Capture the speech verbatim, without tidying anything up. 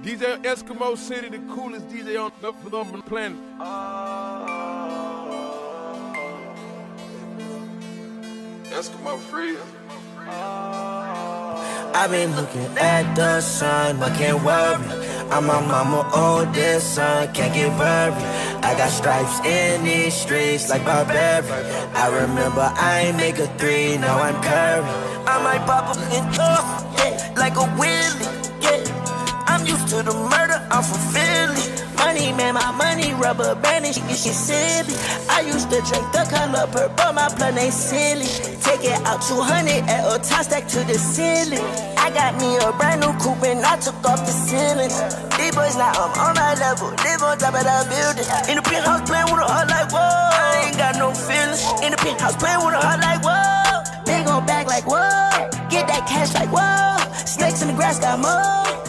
D J Eskimo City, the coolest D J on the, on the planet. Eskimo free. I've been looking at the sun, but can't worry. I'm my mama oldest son, can't get worried. I got stripes in these streets like Barbarian. I remember I ain't make a three, now I'm Curry. I might pop up in off, yeah, like a wheelie, yeah. I'm used to the murder, I'm from Philly. Money, man, my money, rubber banding, she get shit silly. I used to drink the color purple, my blood ain't silly. Take it out two hundred at a time, stack to the ceiling. I got me a brand new coupe and I took off the ceiling. These boys now I'm on my level, live on top of that building. In the penthouse playing with a heart like whoa, I ain't got no feelings. In the penthouse playing with a heart like whoa, big on back like whoa, get that cash like whoa. Snakes in the grass got more.